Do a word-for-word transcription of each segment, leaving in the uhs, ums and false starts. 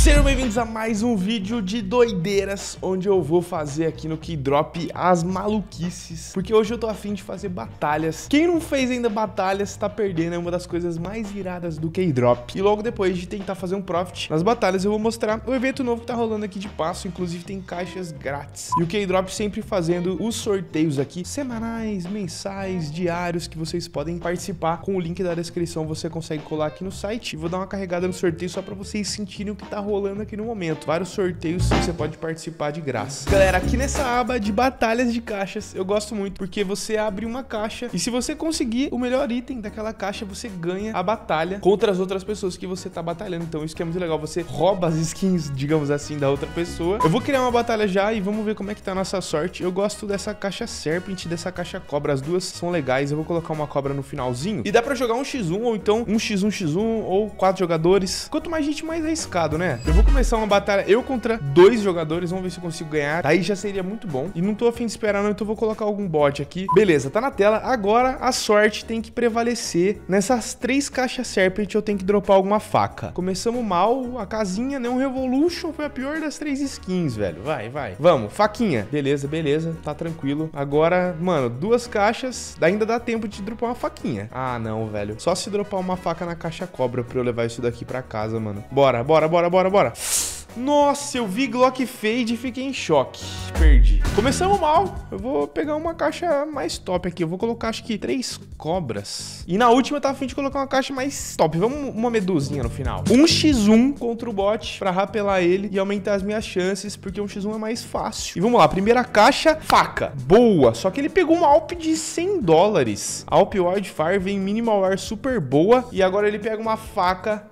Sejam bem-vindos a mais um vídeo de doideiras, onde eu vou fazer aqui no Keydrop as maluquices, porque hoje eu tô afim de fazer batalhas. Quem não fez ainda batalhas tá perdendo, é uma das coisas mais iradas do Keydrop. E logo depois de tentar fazer um profit nas batalhas, eu vou mostrar o evento novo que tá rolando aqui de passo, inclusive tem caixas grátis. E o Keydrop sempre fazendo os sorteios aqui, semanais, mensais, diários, que vocês podem participar. Com o link da descrição você consegue colar aqui no site. E vou dar uma carregada no sorteio só pra vocês sentirem o que tá rolando aqui no momento. Vários sorteios que você pode participar de graça. Galera, aqui nessa aba de batalhas de caixas, eu gosto muito porque você abre uma caixa e se você conseguir o melhor item daquela caixa, você ganha a batalha contra as outras pessoas que você tá batalhando. Então isso que é muito legal, você rouba as skins, digamos assim, da outra pessoa. Eu vou criar uma batalha já e vamos ver como é que tá a nossa sorte. Eu gosto dessa caixa Serpent e dessa caixa Cobra, as duas são legais. Eu vou colocar uma cobra no finalzinho e dá pra jogar um xis um ou então um xis um xis um ou quatro jogadores. Quanto mais gente, mais arriscado, né? Eu vou começar uma batalha eu contra dois jogadores, vamos ver se eu consigo ganhar. Aí já seria muito bom. E não tô afim de esperar não, então eu vou colocar algum bot aqui. Beleza, tá na tela. Agora a sorte tem que prevalecer. Nessas três caixas Serpent eu tenho que dropar alguma faca. Começamos mal, a casinha, né? Um Revolution foi a pior das três skins, velho. Vai, vai. Vamos, faquinha. Beleza, beleza, tá tranquilo. Agora, mano, duas caixas, ainda dá tempo de dropar uma faquinha. Ah, não, velho. Só se dropar uma faca na caixa Cobra pra eu levar isso daqui pra casa, mano. Bora, bora, bora, bora, bora. Nossa, eu vi Glock Fade e fiquei em choque. Perdi. Começamos mal. Eu vou pegar uma caixa mais top aqui. Eu vou colocar, acho que, três cobras. E na última eu tava a fim de colocar uma caixa mais top. Vamos uma medusinha no final. Um xis um contra o bot pra rapelar ele e aumentar as minhas chances, porque um xis um é mais fácil. E vamos lá. Primeira caixa, faca. Boa. Só que ele pegou uma Alp de cem dólares. A Alp Wildfire vem Minimal Wear super boa. E agora ele pega uma faca...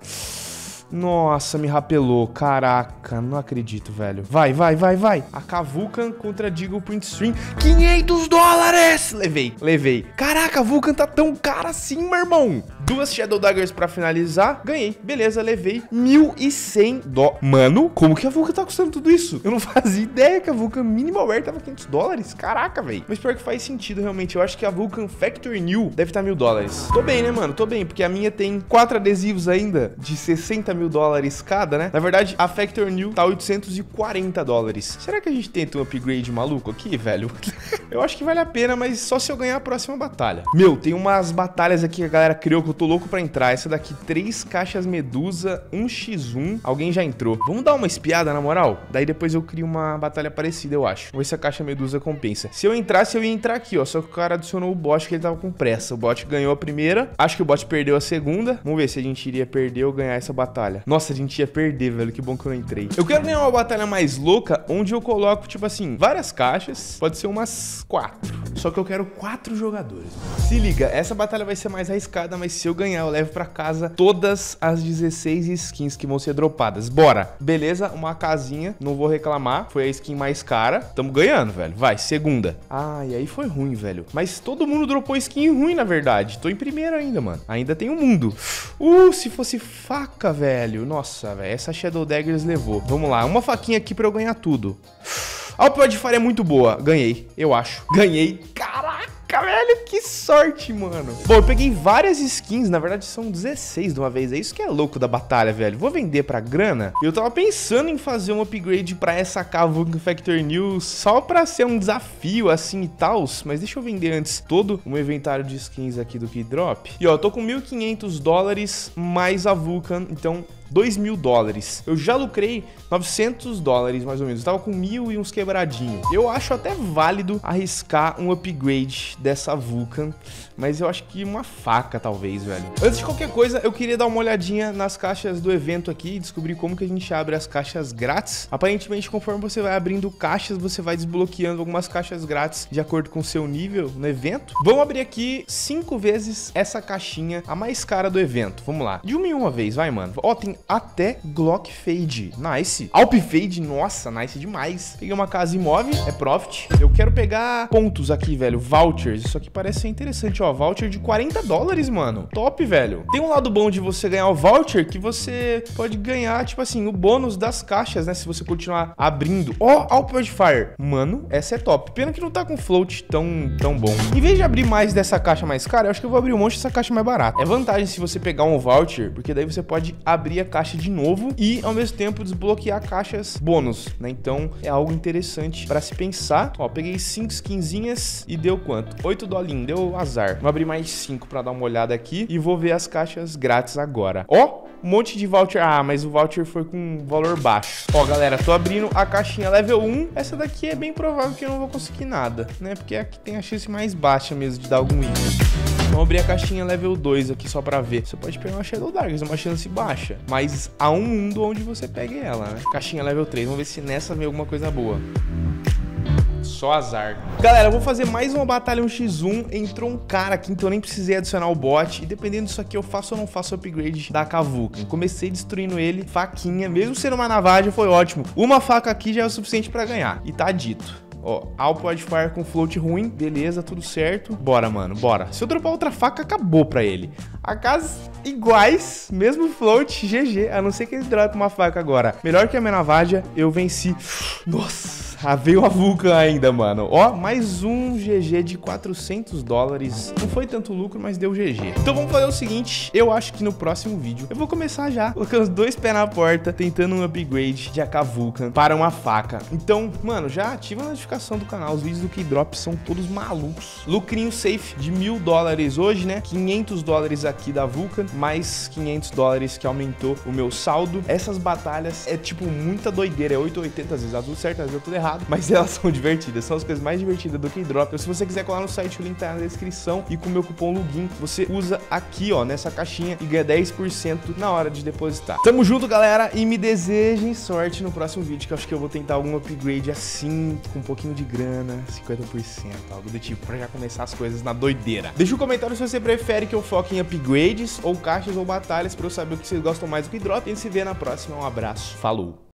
Nossa, me rapelou. Caraca, não acredito, velho. Vai, vai, vai, vai. A Vulcan contra Deagle Print Stream. quinhentos dólares! Levei, levei. Caraca, a Vulcan tá tão cara assim, meu irmão. Duas Shadow Daggers pra finalizar. Ganhei. Beleza, levei mil e cem dólares. Mano, como que a Vulcan tá custando tudo isso? Eu não fazia ideia que a Vulcan Minimal Wear tava quinhentos dólares. Caraca, velho. Mas pior que faz sentido, realmente. Eu acho que a Vulcan Factory New deve estar mil dólares. Tô bem, né, mano? Tô bem, porque a minha tem quatro adesivos ainda de sessenta mil dólares cada, né? Na verdade, a Factory New tá oitocentos e quarenta dólares. Será que a gente tenta um upgrade maluco aqui, velho? Eu acho que vale a pena, mas só se eu ganhar a próxima batalha. Meu, tem umas batalhas aqui que a galera criou que eu tô louco pra entrar. Essa daqui, três caixas Medusa, um xis um. Alguém já entrou. Vamos dar uma espiada, na moral? Daí depois eu crio uma batalha parecida, eu acho. Vamos ver se a caixa Medusa compensa. Se eu entrasse, eu ia entrar aqui, ó. Só que o cara adicionou o bot que ele tava com pressa. O bot ganhou a primeira. Acho que o bot perdeu a segunda. Vamos ver se a gente iria perder ou ganhar essa batalha. Nossa, a gente ia perder, velho. Que bom que eu não entrei. Eu quero ganhar uma batalha mais louca, onde eu coloco, tipo assim, várias caixas. Pode ser umas quatro. Só que eu quero quatro jogadores. Se liga, essa batalha vai ser mais arriscada, mas se eu ganhar, eu levo pra casa todas as dezesseis skins que vão ser dropadas. Bora. Beleza, uma casinha. Não vou reclamar. Foi a skin mais cara. Tamo ganhando, velho. Vai, segunda. Ah, e aí foi ruim, velho. Mas todo mundo dropou skin ruim, na verdade. Tô em primeiro ainda, mano. Ainda tem um mundo. Uh, se fosse faca, velho. Nossa, velho. Essa Shadow Daggers levou. Vamos lá. Uma faquinha aqui pra eu ganhar tudo. A Alp Wildfire é muito boa. Ganhei, eu acho. Ganhei. Caraca, velho, que sorte, mano. Bom, eu peguei várias skins, na verdade são dezesseis de uma vez. É isso que é louco da batalha, velho. Vou vender pra grana. Eu tava pensando em fazer um upgrade pra essa Vulcan Factory New só pra ser um desafio assim e tal. Mas deixa eu vender antes todo o meu inventário de skins aqui do Keydrop. E ó, eu tô com mil e quinhentos dólares mais a Vulcan, então... dois mil dólares. Eu já lucrei novecentos dólares, mais ou menos. Eu tava com mil e uns quebradinhos. Eu acho até válido arriscar um upgrade dessa Vulcan, mas eu acho que uma faca, talvez, velho. Antes de qualquer coisa, eu queria dar uma olhadinha nas caixas do evento aqui e descobrir como que a gente abre as caixas grátis. Aparentemente, conforme você vai abrindo caixas, você vai desbloqueando algumas caixas grátis de acordo com o seu nível no evento. Vamos abrir aqui cinco vezes essa caixinha, a mais cara do evento. Vamos lá. De uma em uma vez, vai, mano. Ó, tem até Glock Fade. Nice. Alp Fade, nossa, nice demais. Peguei uma casa imóvel, é profit. Eu quero pegar pontos aqui, velho, vouchers. Isso aqui parece ser interessante, ó. Voucher de quarenta dólares, mano. Top, velho. Tem um lado bom de você ganhar o voucher, que você pode ganhar, tipo assim, o bônus das caixas, né? Se você continuar abrindo. Ó, oh, Alp Wildfire. Mano, essa é top. Pena que não tá com float tão, tão bom. Em vez de abrir mais dessa caixa mais cara, eu acho que eu vou abrir um monte dessa caixa mais barata. É vantagem se você pegar um voucher, porque daí você pode abrir a caixa de novo e, ao mesmo tempo, desbloquear caixas bônus, né? Então, é algo interessante pra se pensar. Ó, peguei cinco skinzinhas e deu quanto? oito dolinhos, deu azar. Vou abrir mais cinco pra dar uma olhada aqui e vou ver as caixas grátis agora. Ó, um monte de voucher. Ah, mas o voucher foi com valor baixo. Ó, galera, tô abrindo a caixinha level um. Essa daqui é bem provável que eu não vou conseguir nada, né? Porque aqui tem a chance mais baixa mesmo de dar algum item. Vamos abrir a caixinha level dois aqui só pra ver. Você pode pegar uma Shadow Darkness, uma chance baixa. Mas há um mundo onde você pegue ela, né? Caixinha level três. Vamos ver se nessa vem alguma coisa boa. Só azar. Galera, eu vou fazer mais uma batalha um contra um. Entrou um cara aqui, então eu nem precisei adicionar o bot. E dependendo disso aqui, eu faço ou não faço o upgrade da Kavulcan. Comecei destruindo ele, faquinha. Mesmo sendo uma navalha, foi ótimo. Uma faca aqui já é o suficiente pra ganhar. E tá dito. Ó, Alpo Wildfire com float ruim. Beleza, tudo certo. Bora, mano, bora. Se eu dropar outra faca, acabou pra ele. A casa iguais, mesmo float, G G. A não ser que ele drope uma faca agora. Melhor que a minha navalha, eu venci. Nossa. Ah, veio a Vulcan ainda, mano. Ó, mais um G G de quatrocentos dólares. Não foi tanto lucro, mas deu G G. Então vamos fazer o seguinte. Eu acho que no próximo vídeo eu vou começar já, colocando os dois pés na porta, tentando um upgrade de A K Vulcan para uma faca. Então, mano, já ativa a notificação do canal. Os vídeos do Keydrop são todos malucos. Lucrinho safe de mil dólares hoje, né? quinhentos dólares aqui da Vulcan, mais quinhentos dólares que aumentou o meu saldo. Essas batalhas é tipo muita doideira. É oito ou oitenta, às vezes dá tudo certo, às vezes dá tudo errado. Mas elas são divertidas, são as coisas mais divertidas do Keydrop. Então, se você quiser colar no site, o link tá na descrição. E com o meu cupom LUGIN, você usa aqui, ó, nessa caixinha e ganha dez por cento na hora de depositar. Tamo junto, galera, e me desejem sorte no próximo vídeo, que eu acho que eu vou tentar algum upgrade assim, com um pouquinho de grana, cinquenta por cento, algo do tipo, pra já começar as coisas na doideira. Deixa um comentário se você prefere que eu foque em upgrades, ou caixas, ou batalhas, pra eu saber o que vocês gostam mais do Keydrop. E a gente se vê na próxima. Um abraço, falou!